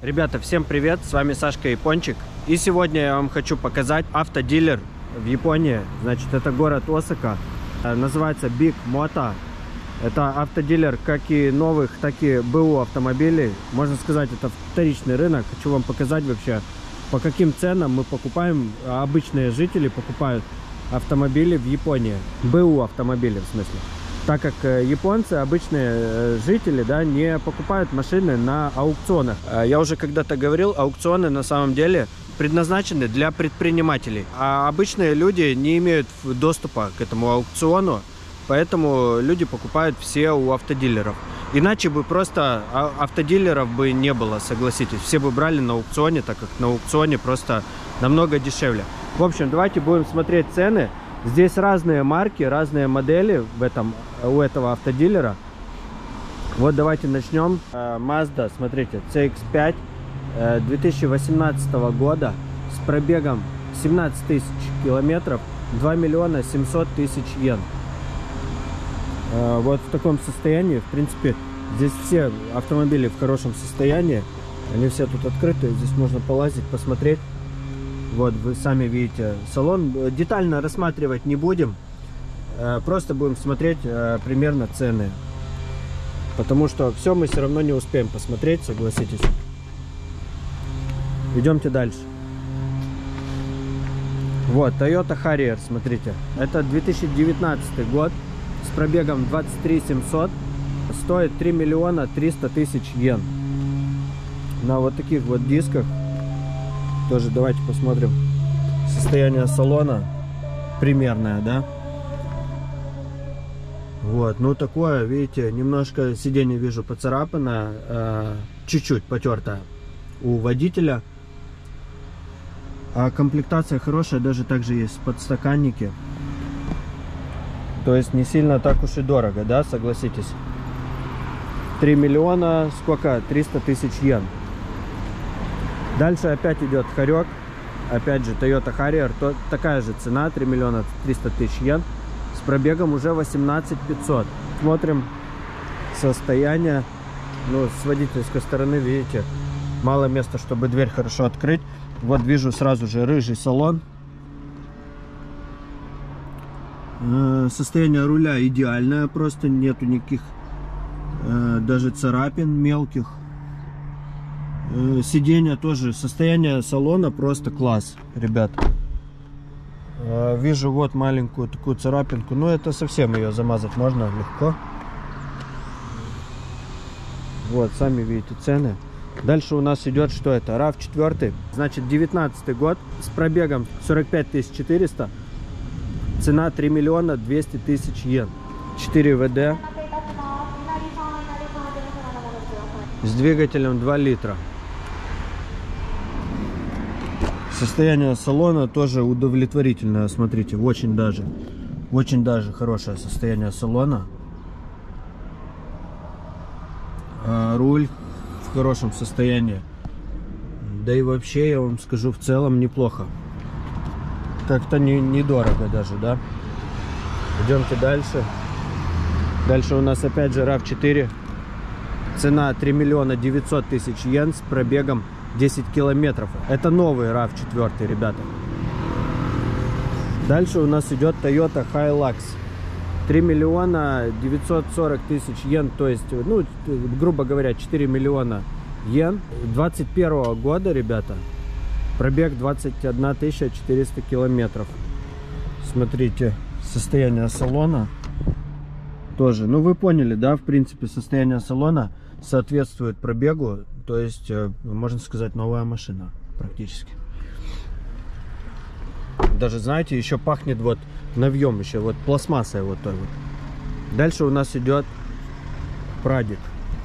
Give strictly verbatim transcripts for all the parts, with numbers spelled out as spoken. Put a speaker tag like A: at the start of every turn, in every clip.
A: Ребята, всем привет, с вами Сашка Япончик. И сегодня я вам хочу показать автодилер в Японии. Значит, это город Осака. Называется Big Moto. Это автодилер как и новых, так и БУ автомобилей. Можно сказать, это вторичный рынок. Хочу вам показать вообще, по каким ценам мы покупаем, обычные жители покупают автомобили в Японии. БУ автомобили, в смысле. Так как японцы, обычные жители, да, не покупают машины на аукционах. Я уже когда-то говорил, аукционы на самом деле предназначены для предпринимателей. А обычные люди не имеют доступа к этому аукциону, поэтому люди покупают все у автодилеров. Иначе бы просто автодилеров бы не было, согласитесь. Все бы брали на аукционе, так как на аукционе просто намного дешевле. В общем, давайте будем смотреть цены. Здесь разные марки, разные модели в этом, у этого автодилера. Вот давайте начнем. Mazda, смотрите, си икс пять две тысячи восемнадцатого года с пробегом семнадцать тысяч километров, два миллиона семьсот тысяч йен. Вот в таком состоянии, в принципе, здесь все автомобили в хорошем состоянии. Они все тут открыты, здесь можно полазить, посмотреть. Вот, вы сами видите салон. Детально рассматривать не будем. Просто будем смотреть примерно цены. Потому что все мы все равно не успеем посмотреть, согласитесь. Идемте дальше. Вот, Toyota Harrier, смотрите. Это две тысячи девятнадцатый год. С пробегом двадцать три семьсот. Стоит три миллиона триста тысяч йен. На вот таких вот дисках. Тоже давайте посмотрим состояние салона примерное, да? Вот, ну такое, видите, немножко сиденье вижу поцарапано, чуть-чуть потертое у водителя. А комплектация хорошая, даже также есть подстаканники. То есть не сильно так уж и дорого, да, согласитесь? три миллиона, сколько? триста тысяч йен. Дальше опять идет хорек, опять же Toyota Harrier, то, такая же цена, три миллиона триста тысяч йен, с пробегом уже восемнадцать пятьсот. Смотрим состояние, ну, с водительской стороны, видите, мало места, чтобы дверь хорошо открыть. Вот вижу сразу же рыжий салон. Состояние руля идеальное, просто нету никаких даже царапин мелких. Сиденье тоже, состояние салона просто класс, ребят. Вижу вот маленькую такую царапинку, но это совсем ее замазать можно легко. Вот, сами видите цены. Дальше у нас идет, что это? рав четыре, значит девятнадцатый год, с пробегом сорок пять тысяч четыреста. Цена три миллиона двести тысяч йен. четыре вэ дэ. С двигателем два литра. Состояние салона тоже удовлетворительное, смотрите, очень даже, очень даже хорошее состояние салона. А руль в хорошем состоянии. Да и вообще, я вам скажу, в целом неплохо. Как-то не, недорого даже, да? Идемте дальше. Дальше у нас опять же рав четыре. Цена три миллиона девятьсот тысяч йен с пробегом десять километров. Это новый рав четыре, ребята. Дальше у нас идет Toyota Hilux. три миллиона девятьсот сорок тысяч йен, то есть, ну, грубо говоря, четыре миллиона йен. двадцать первого года, ребята. Пробег двадцать одна тысяча четыреста километров. Смотрите, состояние салона тоже. Ну, вы поняли, да, в принципе, состояние салона соответствует пробегу. То есть, можно сказать, новая машина практически. Даже, знаете, еще пахнет вот новьем, еще вот пластмассой вот той вот. Дальше у нас идет Прадик.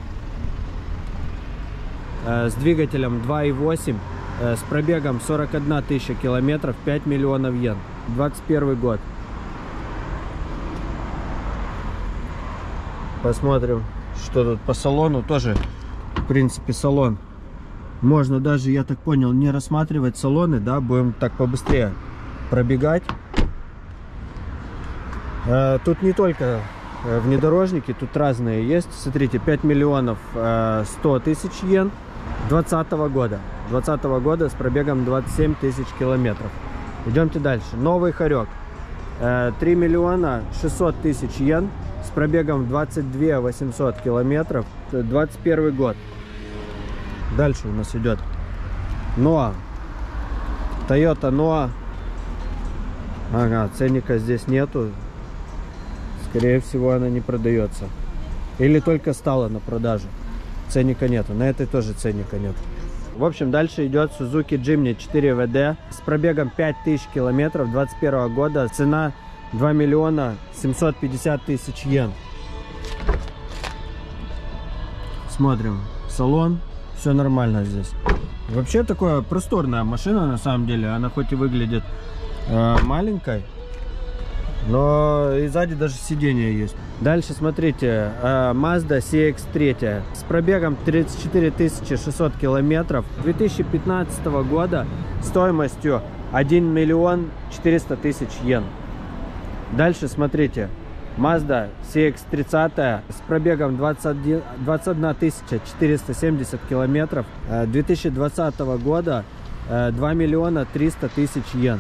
A: С двигателем два и восемь, с пробегом сорок одна тысяча километров, пять миллионов йен. двадцать первый год. Посмотрим, что тут по салону. Тоже, в принципе, салон можно даже, я так понял, не рассматривать салоны, да, будем так побыстрее пробегать. Тут не только внедорожники, тут разные есть. Смотрите, пять миллионов сто тысяч йен. двадцатого года. двадцатого года с пробегом двадцать семь тысяч километров. Идемте дальше. Новый хорек. три миллиона шестьсот тысяч йен с пробегом двадцать две тысячи восемьсот километров. двадцать первый год. Дальше у нас идет Ноа. Toyota Ноа. Ага, ценника здесь нету. Скорее всего, она не продается. Или только стала на продажу. Ценника нету. На этой тоже ценника нет. В общем, дальше идет Suzuki Jimny четыре вэ дэ с пробегом пять тысяч километров двадцать первого года. Цена два миллиона семьсот пятьдесят тысяч йен. Смотрим салон. Все нормально здесь. Вообще такая просторная машина на самом деле. Она хоть и выглядит э, маленькой, но и сзади даже сиденье есть. Дальше смотрите, э, Mazda си икс три с пробегом тридцать четыре тысячи шестьсот километров две тысячи пятнадцатого года стоимостью один миллион четыреста тысяч йен. Дальше смотрите, Mazda си икс тридцать с пробегом двадцать одна тысяча четыреста семьдесят километров э, две тысячи двадцатого года э, два миллиона триста тысяч йен.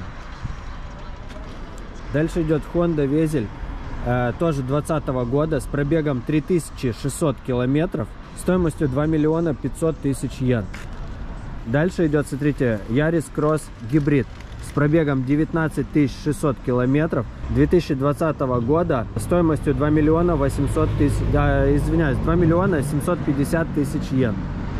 A: Дальше идет Honda Vezel, э, тоже двадцатого года, с пробегом три тысячи шестьсот километров, стоимостью два миллиона пятьсот тысяч йен. Дальше идет, смотрите, Yaris Cross Hybrid с пробегом девятнадцать тысяч шестьсот километров, две тысячи двадцатого года, стоимостью два миллиона восемьсот тысяч, да, извиняюсь, два миллиона семьсот пятьдесят тысяч йен.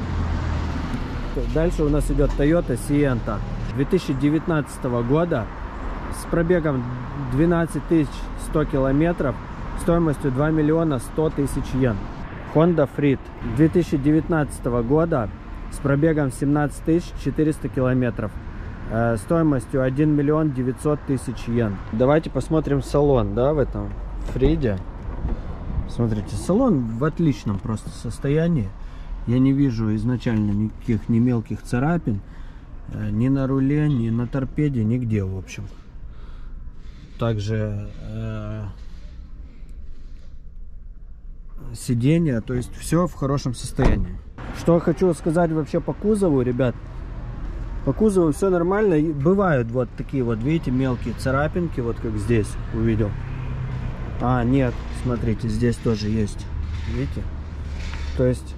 A: Дальше у нас идет Toyota Sienna две тысячи девятнадцатого года, с пробегом двенадцать тысяч сто километров, стоимостью два миллиона сто тысяч йен. Honda Freed две тысячи девятнадцатого года с пробегом семнадцать тысяч четыреста километров, э, стоимостью один миллион девятьсот тысяч йен. Давайте посмотрим салон, да, в этом Фриде. Смотрите, салон в отличном просто состоянии. Я не вижу изначально никаких ни мелких царапин, э, ни на руле, ни на торпеде, нигде, в общем. Также э, сиденье, то есть все в хорошем состоянии. Что хочу сказать вообще по кузову, ребят. По кузову все нормально. Бывают вот такие вот, видите, мелкие царапинки, вот как здесь увидел. А, нет, смотрите, здесь тоже есть. Видите? То есть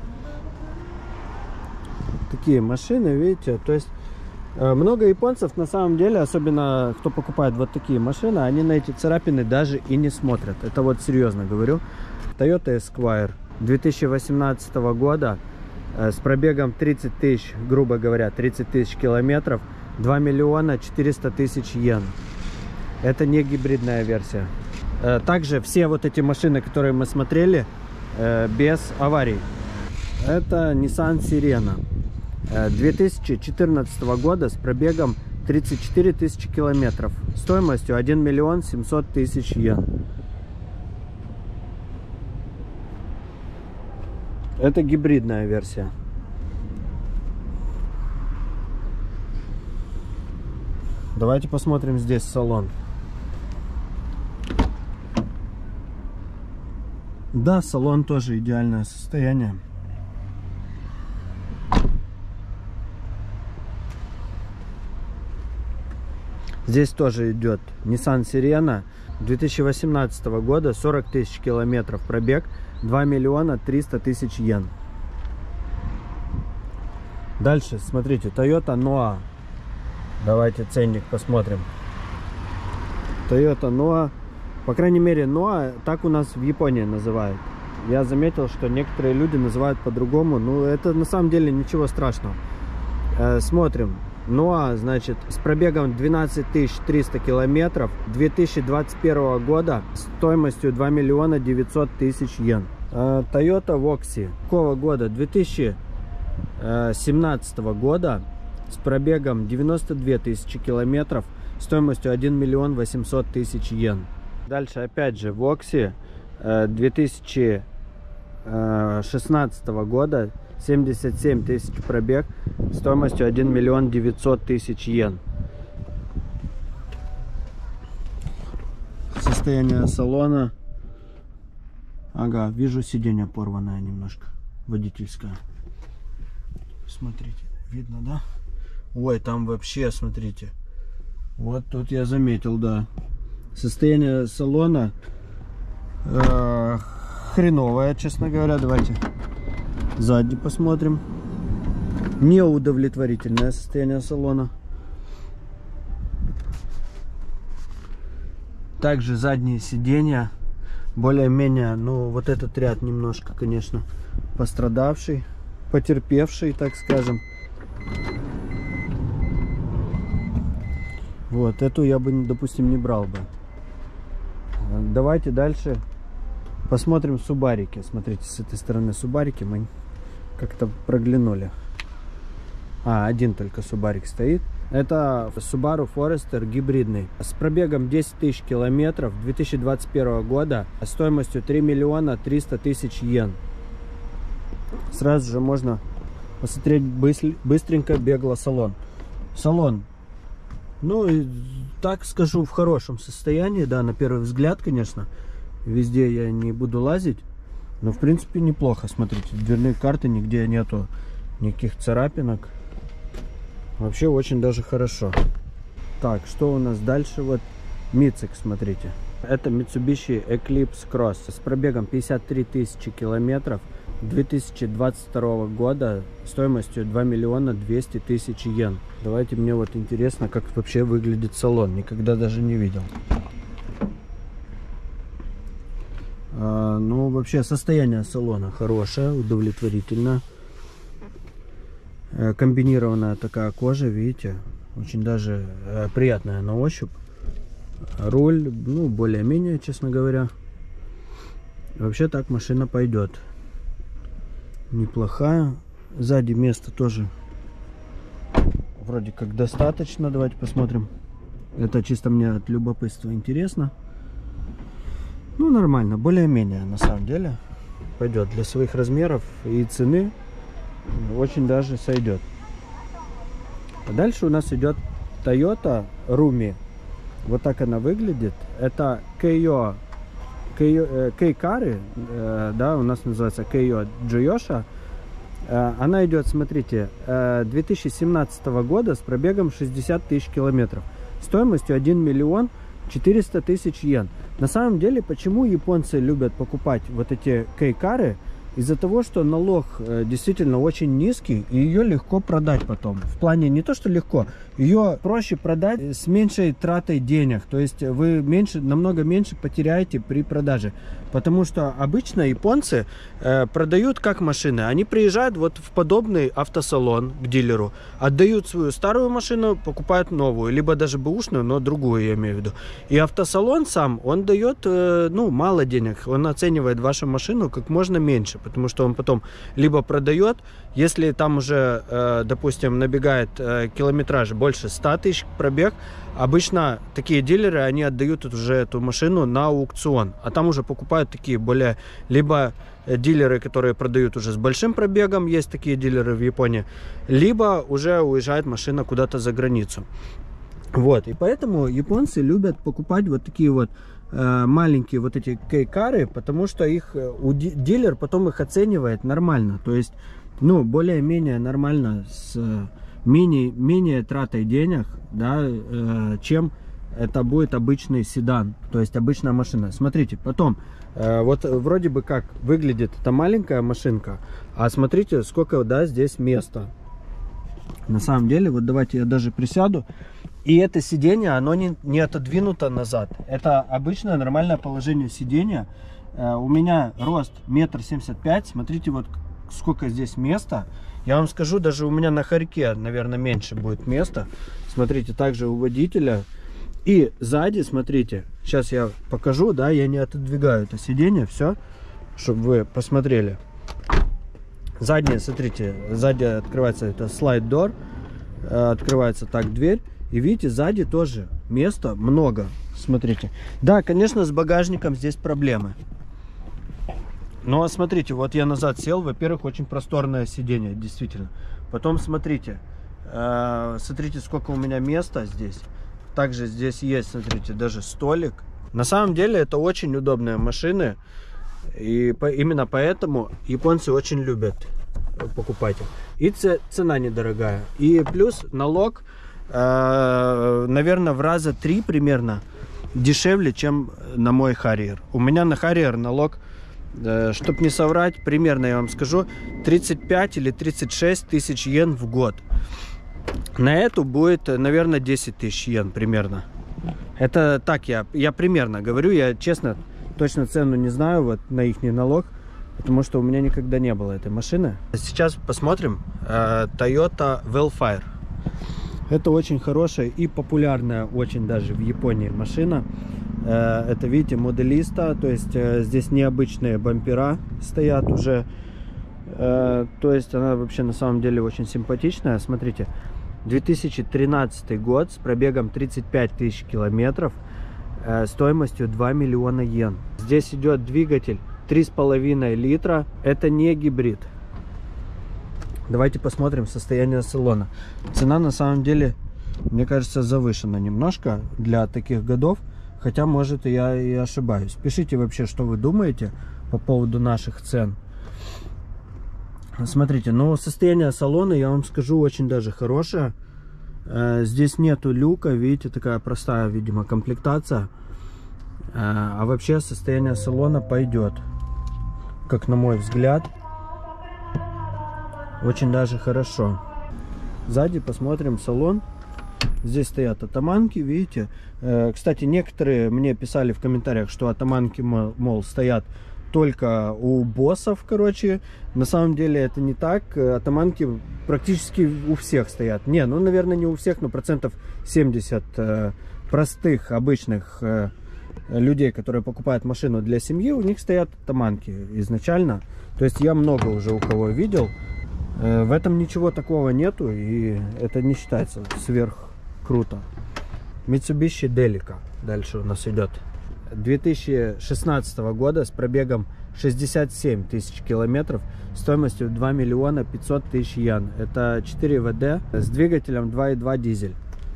A: такие машины, видите, то есть много японцев на самом деле, особенно кто покупает вот такие машины, они на эти царапины даже и не смотрят. Это вот серьезно говорю. Toyota Esquire две тысячи восемнадцатого года э, с пробегом тридцать тысяч, грубо говоря, тридцать тысяч километров, два миллиона четыреста тысяч йен. Это не гибридная версия. Э, также все вот эти машины, которые мы смотрели, э, без аварий. Это Nissan Sirena две тысячи четырнадцатого года с пробегом тридцать четыре тысячи километров, стоимостью один миллион семьсот тысяч йен. Это гибридная версия. Давайте посмотрим здесь салон. Да, салон тоже идеальное состояние. Здесь тоже идет Nissan Sirena две тысячи восемнадцатого года, сорок тысяч километров пробег, два миллиона триста тысяч йен. Дальше, смотрите, Toyota Ноа. Давайте ценник посмотрим. Toyota Ноа. По крайней мере, Ноа так у нас в Японии называют. Я заметил, что некоторые люди называют по-другому. Ну, это на самом деле ничего страшного. Э, смотрим. Ноа, значит, с пробегом двенадцать тысяч триста километров, две тысячи двадцать первого года, стоимостью два миллиона девятьсот тысяч йен. Э, Toyota Voxy. Какого года? две тысячи семнадцатого года, с пробегом девяносто две тысячи километров, стоимостью один миллион восемьсот тысяч йен. Дальше опять же Voxy две тысячи шестнадцатого года, семьдесят семь тысяч пробег, стоимостью один миллион девятьсот тысяч йен. Состояние салона. Ага, вижу, сиденье порванное немножко, водительское. Смотрите, видно, да? Ой, там вообще, смотрите. Вот тут я заметил, да. Состояние салона э, хреновое, честно говоря. Давайте сзади посмотрим. Неудовлетворительное состояние салона. Также задние сиденья более-менее, ну вот этот ряд немножко, конечно, пострадавший, потерпевший, так скажем. Вот эту я бы, допустим, не брал бы. Давайте дальше посмотрим субарики. Смотрите, с этой стороны субарики мы как-то проглянули. А, один только субарик стоит. Это Subaru Forester гибридный. С пробегом десять тысяч километров две тысячи двадцать первого года. Стоимостью три миллиона триста тысяч йен. Сразу же можно посмотреть быстренько, бегло салон. Салон, ну, так скажу, в хорошем состоянии. Да, на первый взгляд, конечно. Везде я не буду лазить. Но, в принципе, неплохо. Смотрите, дверные карты, нигде нету никаких царапинок. Вообще очень даже хорошо. Так, что у нас дальше? Вот Мицик, смотрите. Это Mitsubishi Eclipse Cross с пробегом пятьдесят три тысячи километров две тысячи двадцать второго года, стоимостью два миллиона двести тысяч йен. Давайте, мне вот интересно, как вообще выглядит салон. Никогда даже не видел. А, ну, вообще состояние салона хорошее, удовлетворительно. Комбинированная такая кожа, видите, очень даже э, приятная на ощупь. Руль, ну, более-менее, честно говоря. Вообще так машина пойдет. Неплохая. Сзади места тоже вроде как достаточно. Давайте посмотрим. Это чисто мне от любопытства интересно. Ну, нормально, более-менее на самом деле. Пойдет для своих размеров и цены. Очень даже сойдет. А дальше у нас идет Toyota Rumi. Вот так она выглядит. Это Keiyo, Keiyo, Kei-Kari, э, да, у нас называется Keiyo Jiyosha. Э, она идет, смотрите, э, две тысячи семнадцатого года с пробегом шестьдесят тысяч километров. Стоимостью один миллион четыреста тысяч йен. На самом деле, почему японцы любят покупать вот эти Kei-Kari? Из-за того, что налог э, действительно очень низкий, и ее легко продать потом. В плане не то, что легко, ее проще продать с меньшей тратой денег. То есть вы меньше, намного меньше потеряете при продаже. Потому что обычно японцы э, продают как машины. Они приезжают вот в подобный автосалон к дилеру, отдают свою старую машину, покупают новую, либо даже бэушную, но другую, я имею в виду. И автосалон сам, он дает э, ну, мало денег. Он оценивает вашу машину как можно меньше. Потому что он потом либо продает, если там уже, э, допустим, набегает э, километраж больше ста тысяч пробег, обычно такие дилеры, они отдают уже эту машину на аукцион. А там уже покупают такие более, либо дилеры, которые продают уже с большим пробегом, есть такие дилеры в Японии, либо уже уезжает машина куда-то за границу. Вот, и поэтому японцы любят покупать вот такие вот маленькие вот эти Kei-Kari, потому что их у дилер потом их оценивает нормально, то есть, ну, более-менее нормально, с менее, менее тратой денег, да, э, чем это будет обычный седан, то есть обычная машина. Смотрите, потом, э, вот вроде бы как выглядит эта маленькая машинка, а смотрите, сколько, да, здесь места. На самом деле, вот давайте я даже присяду. И это сиденье, оно не, не отодвинуто назад. Это обычное нормальное положение сиденья. Э, у меня рост метр семьдесят пять. Смотрите, вот сколько здесь места. Я вам скажу, даже у меня на хорьке, наверное, меньше будет места. Смотрите, также у водителя. И сзади, смотрите, сейчас я покажу, да, я не отодвигаю это сиденье, все, чтобы вы посмотрели. Заднее, смотрите, сзади открывается это slide door. Э, открывается так дверь. И видите, сзади тоже места много. Смотрите. Да, конечно, с багажником здесь проблемы. Но смотрите, вот я назад сел. Во-первых, очень просторное сиденье, действительно. Потом смотрите. Э, смотрите, сколько у меня места здесь. Также здесь есть, смотрите, даже столик. На самом деле, это очень удобные машины. И по, именно поэтому японцы очень любят покупайте. И цена недорогая. И плюс налог, э, наверное, в раза три примерно дешевле, чем на мой Harrier. У меня на Harrier налог, э, чтобы не соврать, примерно я вам скажу, тридцать пять или тридцать шесть тысяч йен в год. На эту будет, наверное, десять тысяч йен примерно. Это так я, я примерно говорю, я честно точно цену не знаю вот на их налог, потому что у меня никогда не было этой машины. Сейчас посмотрим э, Toyota Wellfire. Это очень хорошая и популярная очень даже в Японии машина. Э, это, видите, моделиста, то есть э, здесь необычные бампера стоят уже. Э, то есть она вообще на самом деле очень симпатичная. Смотрите, две тысячи тринадцатый год с пробегом тридцать пять тысяч километров, э, стоимостью два миллиона йен. Здесь идет двигатель три с половиной литра. Это не гибрид. Давайте посмотрим состояние салона. Цена на самом деле, мне кажется, завышена немножко для таких годов. Хотя, может, я и ошибаюсь. Пишите вообще, что вы думаете по поводу наших цен. Смотрите, ну состояние салона, я вам скажу, очень даже хорошее. Здесь нету люка, видите, такая простая, видимо, комплектация. А вообще состояние салона пойдет, как на мой взгляд, очень даже хорошо. Сзади посмотрим салон. Здесь стоят атаманки, видите. Кстати, некоторые мне писали в комментариях, что атаманки, мол, стоят только у боссов, короче. На самом деле это не так. Атаманки практически у всех стоят. Не, ну, наверное, не у всех, но процентов семьдесят простых, обычных людей, которые покупают машину для семьи, у них стоят атаманки изначально. То есть я много уже у кого видел. В этом ничего такого нету, и это не считается сверх круто. Mitsubishi Delica дальше у нас идет. две тысячи шестнадцатого года с пробегом шестьдесят семь тысяч километров, стоимостью два миллиона пятьсот тысяч йен. Это четыре вэ дэ с двигателем два и два дизель.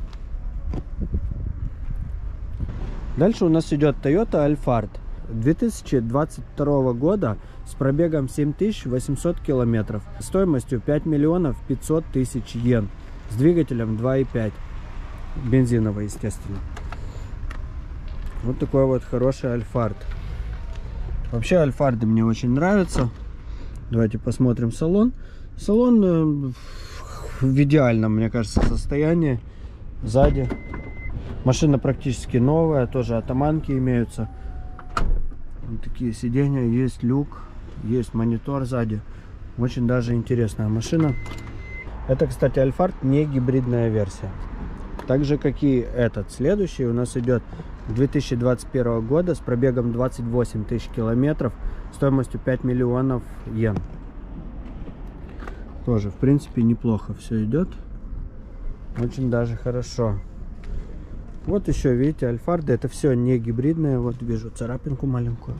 A: Дальше у нас идет Toyota Alphard две тысячи двадцать второго года с пробегом семь тысяч восемьсот километров, стоимостью пять миллионов пятьсот тысяч йен, с двигателем два и пять, бензиновый, естественно. Вот такой вот хороший Alphard. Вообще Альфарды мне очень нравятся. Давайте посмотрим салон. Салон в идеальном, мне кажется, состоянии. Сзади машина практически новая, тоже атаманки имеются. Вот такие сиденья, есть люк, есть монитор сзади. Очень даже интересная машина. Это, кстати, Alphard не гибридная версия. Так же, как и этот. Следующий у нас идет две тысячи двадцать первого года с пробегом двадцать восемь тысяч километров, стоимостью пять миллионов йен. Тоже, в принципе, неплохо все идет. Очень даже хорошо. Вот еще, видите, Альфарды. Это все не гибридное. Вот вижу царапинку маленькую.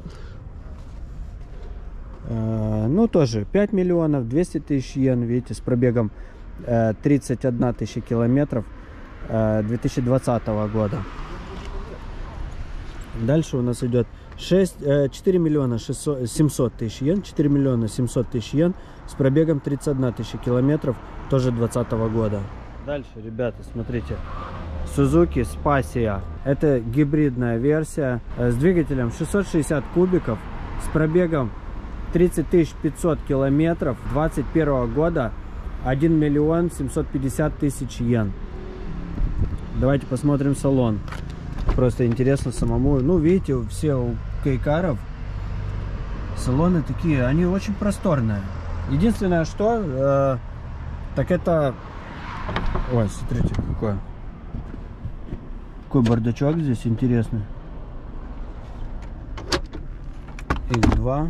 A: Э, ну, тоже пять миллионов двести тысяч йен. Видите, с пробегом э, тридцать одна тысяча километров, э, две тысячи двадцатого года. Дальше у нас идет четыре миллиона семьсот тысяч йен. четыре миллиона семьсот тысяч йен с пробегом тридцать одна тысяча километров, тоже двадцатого года. Дальше, ребята, смотрите. Suzuki Spacia. Это гибридная версия с двигателем шестьсот шестьдесят кубиков, с пробегом тридцать тысяч пятьсот километров, двадцать первого года, один миллион семьсот пятьдесят тысяч йен. Давайте посмотрим салон. Просто интересно самому. Ну, видите, все у кейкаров салоны такие, они очень просторные. Единственное, что, э, так это... Ой, смотрите, какое. Какой бардачок здесь интересный. икс два.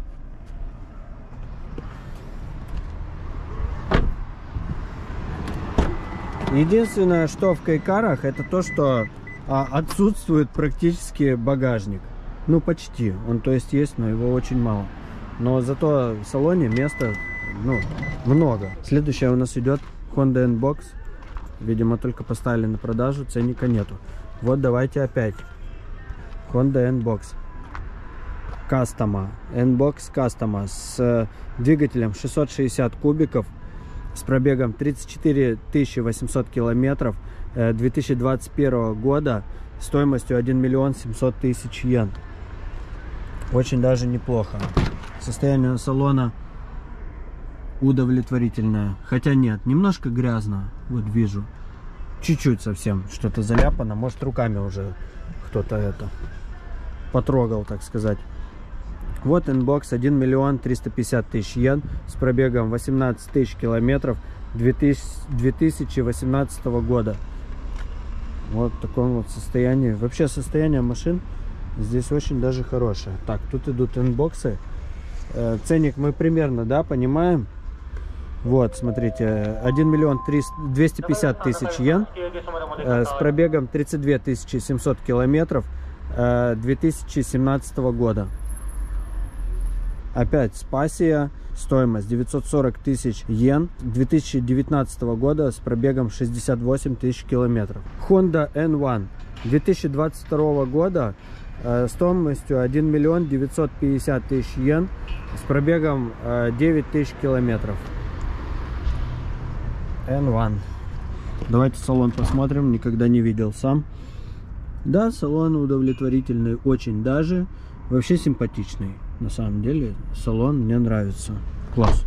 A: Единственное, что в кейкарах, это то, что а, отсутствует практически багажник. Ну, почти. Он, то есть, есть, но его очень мало. Но зато в салоне места, ну, много. Следующая у нас идет Honda N-Box. Видимо, только поставили на продажу, ценника нету. Вот давайте опять Honda N-Box. Custom, N-Box Custom с двигателем шестьсот шестьдесят кубиков, с пробегом тридцать четыре тысячи восемьсот километров, две тысячи двадцать первого года, стоимостью один миллион семьсот тысяч йен. Очень даже неплохо. Состояние салона удовлетворительное. Хотя нет, немножко грязно. Вот вижу. Чуть-чуть совсем что-то заляпано. Может, руками уже кто-то это потрогал, так сказать. Вот N-Box один миллион триста пятьдесят тысяч йен с пробегом восемнадцать тысяч километров две тысячи восемнадцатого года. Вот в таком вот состоянии. Вообще состояние машин здесь очень даже хорошее. Так, тут идут N-боксы. Э, ценник мы примерно, да, понимаем. Вот, смотрите, один миллион двести пятьдесят тысяч йен э, с пробегом тридцать две тысячи семьсот километров э, две тысячи семнадцатого года. Опять Спасия, стоимость девятьсот сорок тысяч йен, две тысячи девятнадцатого года с пробегом шестьдесят восемь тысяч километров. Honda эн один две тысячи двадцать второго года, э, стоимостью один миллион девятьсот пятьдесят тысяч йен с пробегом э, девять тысяч километров. эн один. Давайте салон посмотрим, никогда не видел сам. Да, салон удовлетворительный, очень даже, вообще симпатичный. На самом деле салон мне нравится. Класс.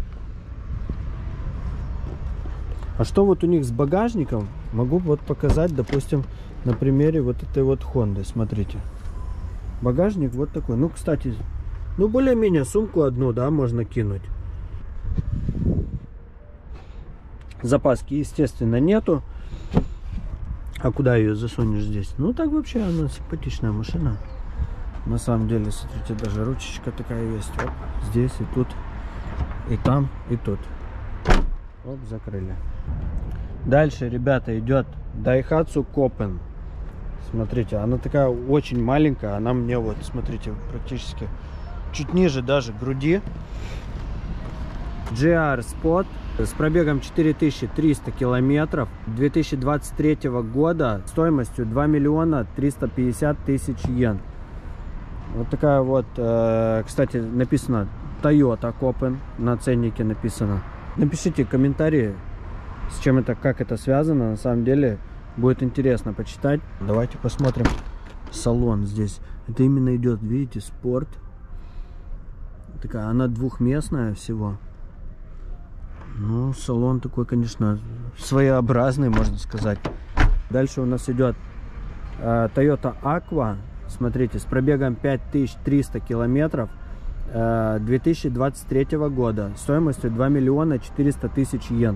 A: А что вот у них с багажником? Могу вот показать, допустим, на примере вот этой вот Honda. Смотрите. Багажник вот такой. Ну, кстати, ну более-менее сумку одну, да, можно кинуть. Запаски, естественно, нету. А куда ее засунешь здесь? Ну, так вообще она симпатичная машина. На самом деле, смотрите, даже ручечка такая есть. Оп, здесь и тут, и там, и тут. Оп, закрыли. Дальше, ребята, идет Daihatsu Copen. Смотрите, она такая очень маленькая. Она мне вот, смотрите, практически чуть ниже даже груди. джи ар Spot с пробегом четыре тысячи триста километров две тысячи двадцать третьего года, стоимостью два миллиона триста пятьдесят тысяч йен. Вот такая вот, э, кстати, написано Toyota Copen, на ценнике написано. Напишите комментарии, с чем это, как это связано. На самом деле будет интересно почитать. Давайте посмотрим салон здесь. Это именно идет, видите, спорт. Такая, она двухместная всего. Ну, салон такой, конечно, своеобразный, можно сказать. Дальше у нас идет э, Toyota Aqua. Смотрите, с пробегом пять тысяч триста километров э, две тысячи двадцать третьего года, стоимостью два миллиона четыреста тысяч йен.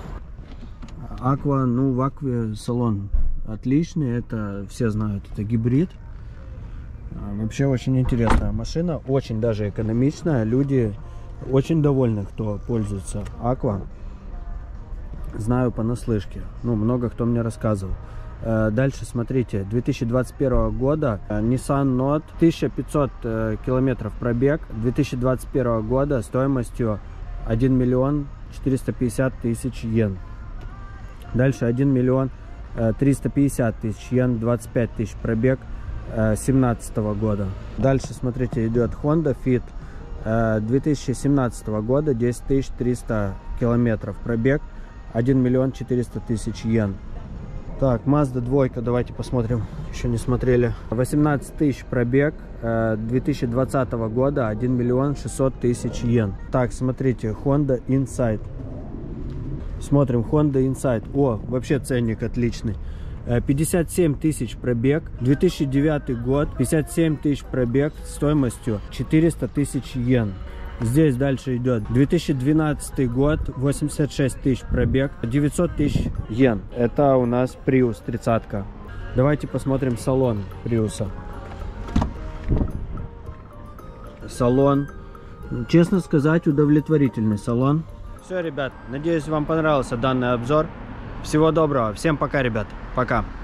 A: Aqua, ну в Aqua салон отличный, это все знают, это гибрид. А, вообще очень интересная машина, очень даже экономичная, люди очень довольны, кто пользуется Aqua. Знаю понаслышке, ну много кто мне рассказывал. Дальше смотрите, две тысячи двадцать первого года Nissan Note, тысяча пятьсот километров пробег, две тысячи двадцать первого года, стоимостью один миллион четыреста пятьдесят тысяч йен. Дальше один миллион триста пятьдесят тысяч йен, двадцать пять тысяч пробег, семнадцатого года. Дальше смотрите, идет Honda Fit две тысячи семнадцатого года, десять тысяч триста километров пробег, один миллион четыреста тысяч йен. Так, Mazda два, давайте посмотрим, еще не смотрели. восемнадцать тысяч пробег, две тысячи двадцатого года, один миллион шестьсот тысяч йен. Так, смотрите, Honda Insight. Смотрим, Honda Insight. О, вообще ценник отличный. пятьдесят семь тысяч пробег, две тысячи девятый год, пятьдесят семь тысяч пробег, стоимостью четыреста тысяч йен. Здесь дальше идет две тысячи двенадцатый год, восемьдесят шесть тысяч пробег, девятьсот тысяч йен. Это у нас Prius тридцать. Давайте посмотрим салон Prius. Салон, честно сказать, удовлетворительный салон. Все, ребят, надеюсь, вам понравился данный обзор. Всего доброго, всем пока, ребят, пока.